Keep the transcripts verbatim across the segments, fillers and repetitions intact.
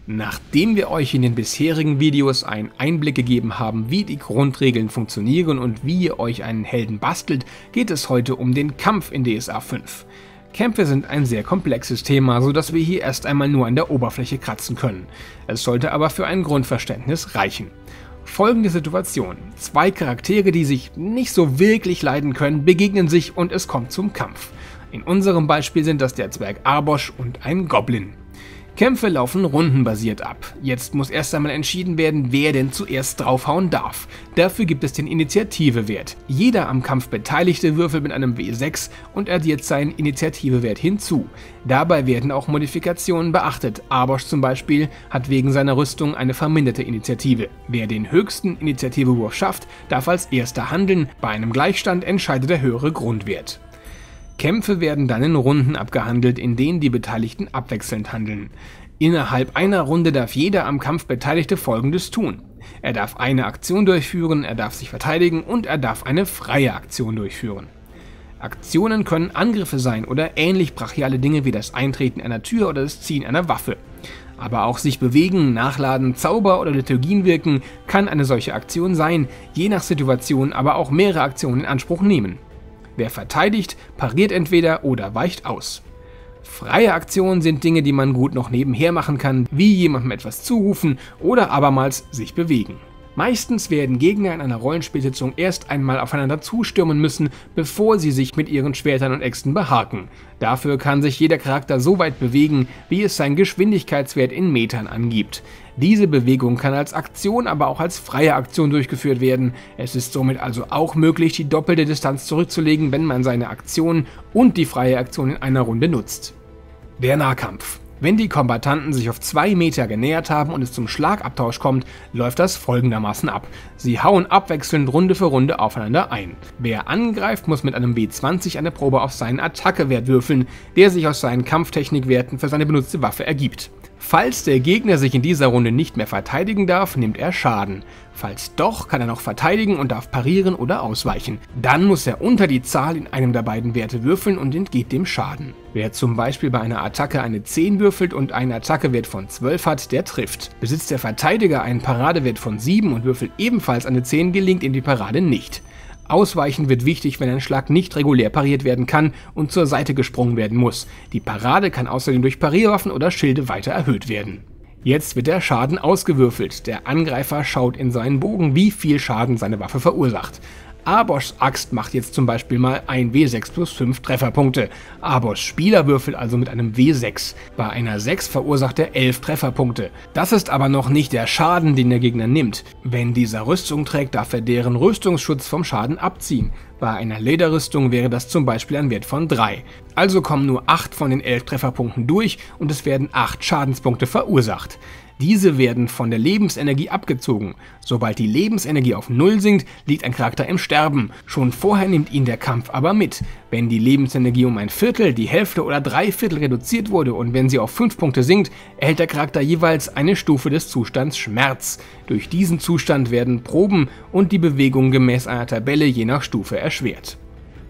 Nachdem wir euch in den bisherigen Videos einen Einblick gegeben haben, wie die Grundregeln funktionieren und wie ihr euch einen Helden bastelt, geht es heute um den Kampf in D S A fünf. Kämpfe sind ein sehr komplexes Thema, sodass wir hier erst einmal nur an der Oberfläche kratzen können. Es sollte aber für ein Grundverständnis reichen. Folgende Situation: Zwei Charaktere, die sich nicht so wirklich leiden können, begegnen sich und es kommt zum Kampf. In unserem Beispiel sind das der Zwerg Arbosch und ein Goblin. Kämpfe laufen rundenbasiert ab. Jetzt muss erst einmal entschieden werden, wer denn zuerst draufhauen darf. Dafür gibt es den Initiativewert. Jeder am Kampf Beteiligte würfelt mit einem W sechs und addiert seinen Initiativewert hinzu. Dabei werden auch Modifikationen beachtet. Arbosch zum Beispiel hat wegen seiner Rüstung eine verminderte Initiative. Wer den höchsten Initiativewurf schafft, darf als erster handeln. Bei einem Gleichstand entscheidet der höhere Grundwert. Kämpfe werden dann in Runden abgehandelt, in denen die Beteiligten abwechselnd handeln. Innerhalb einer Runde darf jeder am Kampf Beteiligte Folgendes tun: Er darf eine Aktion durchführen, er darf sich verteidigen und er darf eine freie Aktion durchführen. Aktionen können Angriffe sein oder ähnlich brachiale Dinge wie das Eintreten einer Tür oder das Ziehen einer Waffe. Aber auch sich bewegen, nachladen, Zauber oder Liturgien wirken kann eine solche Aktion sein, je nach Situation aber auch mehrere Aktionen in Anspruch nehmen. Wer verteidigt, pariert entweder oder weicht aus. Freie Aktionen sind Dinge, die man gut noch nebenher machen kann, wie jemandem etwas zurufen oder abermals sich bewegen. Meistens werden Gegner in einer Rollenspielsitzung erst einmal aufeinander zustürmen müssen, bevor sie sich mit ihren Schwertern und Äxten behaken. Dafür kann sich jeder Charakter so weit bewegen, wie es sein Geschwindigkeitswert in Metern angibt. Diese Bewegung kann als Aktion, aber auch als freie Aktion durchgeführt werden. Es ist somit also auch möglich, die doppelte Distanz zurückzulegen, wenn man seine Aktion und die freie Aktion in einer Runde nutzt. Der Nahkampf. Wenn die Kombattanten sich auf zwei Meter genähert haben und es zum Schlagabtausch kommt, läuft das folgendermaßen ab. Sie hauen abwechselnd Runde für Runde aufeinander ein. Wer angreift, muss mit einem W zwanzig eine Probe auf seinen Attackewert würfeln, der sich aus seinen Kampftechnikwerten für seine benutzte Waffe ergibt. Falls der Gegner sich in dieser Runde nicht mehr verteidigen darf, nimmt er Schaden. Falls doch, kann er noch verteidigen und darf parieren oder ausweichen. Dann muss er unter die Zahl in einem der beiden Werte würfeln und entgeht dem Schaden. Wer zum Beispiel bei einer Attacke eine zehn würfelt und einen Attackewert von zwölf hat, der trifft. Besitzt der Verteidiger einen Paradewert von sieben und würfelt ebenfalls eine zehn, gelingt ihm die Parade nicht. Ausweichen wird wichtig, wenn ein Schlag nicht regulär pariert werden kann und zur Seite gesprungen werden muss. Die Parade kann außerdem durch Parierwaffen oder Schilde weiter erhöht werden. Jetzt wird der Schaden ausgewürfelt. Der Angreifer schaut in seinen Bogen, wie viel Schaden seine Waffe verursacht. Arboschs Axt macht jetzt zum Beispiel mal ein W sechs plus fünf Trefferpunkte. Arboschs Spieler würfelt also mit einem W sechs. Bei einer sechs verursacht er elf Trefferpunkte. Das ist aber noch nicht der Schaden, den der Gegner nimmt. Wenn dieser Rüstung trägt, darf er deren Rüstungsschutz vom Schaden abziehen. Bei einer Lederrüstung wäre das zum Beispiel ein Wert von drei. Also kommen nur acht von den elf Trefferpunkten durch und es werden acht Schadenspunkte verursacht. Diese werden von der Lebensenergie abgezogen. Sobald die Lebensenergie auf null sinkt, liegt ein Charakter im Sterben. Schon vorher nimmt ihn der Kampf aber mit. Wenn die Lebensenergie um ein Viertel, die Hälfte oder drei Viertel reduziert wurde und wenn sie auf fünf Punkte sinkt, erhält der Charakter jeweils eine Stufe des Zustands Schmerz. Durch diesen Zustand werden Proben und die Bewegung gemäß einer Tabelle je nach Stufe erschwert.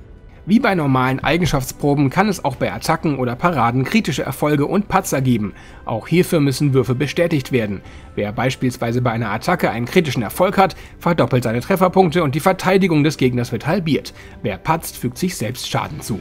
Wie bei normalen Eigenschaftsproben kann es auch bei Attacken oder Paraden kritische Erfolge und Patzer geben. Auch hierfür müssen Würfe bestätigt werden. Wer beispielsweise bei einer Attacke einen kritischen Erfolg hat, verdoppelt seine Trefferpunkte und die Verteidigung des Gegners wird halbiert. Wer patzt, fügt sich selbst Schaden zu.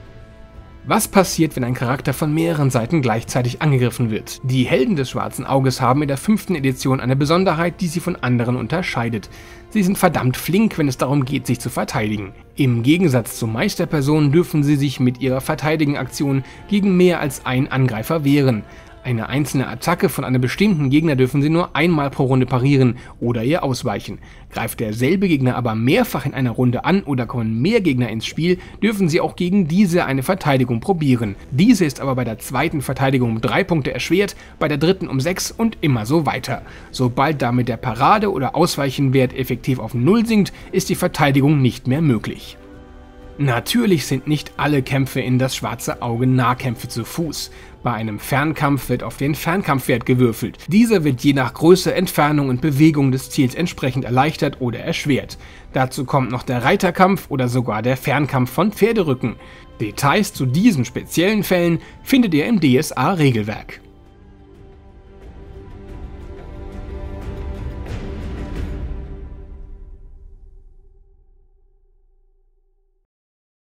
Was passiert, wenn ein Charakter von mehreren Seiten gleichzeitig angegriffen wird? Die Helden des Schwarzen Auges haben in der fünften Edition eine Besonderheit, die sie von anderen unterscheidet. Sie sind verdammt flink, wenn es darum geht, sich zu verteidigen. Im Gegensatz zu Meisterpersonen dürfen sie sich mit ihrer Verteidigen-Aktion gegen mehr als einen Angreifer wehren. Eine einzelne Attacke von einem bestimmten Gegner dürfen sie nur einmal pro Runde parieren oder ihr ausweichen. Greift derselbe Gegner aber mehrfach in einer Runde an oder kommen mehr Gegner ins Spiel, dürfen sie auch gegen diese eine Verteidigung probieren. Diese ist aber bei der zweiten Verteidigung um drei Punkte erschwert, bei der dritten um sechs und immer so weiter. Sobald damit der Parade- oder Ausweichenwert effektiv auf null sinkt, ist die Verteidigung nicht mehr möglich. Natürlich sind nicht alle Kämpfe in das Schwarze Auge Nahkämpfe zu Fuß. Bei einem Fernkampf wird auf den Fernkampfwert gewürfelt. Dieser wird je nach Größe, Entfernung und Bewegung des Ziels entsprechend erleichtert oder erschwert. Dazu kommt noch der Reiterkampf oder sogar der Fernkampf von Pferderücken. Details zu diesen speziellen Fällen findet ihr im D S A-Regelwerk.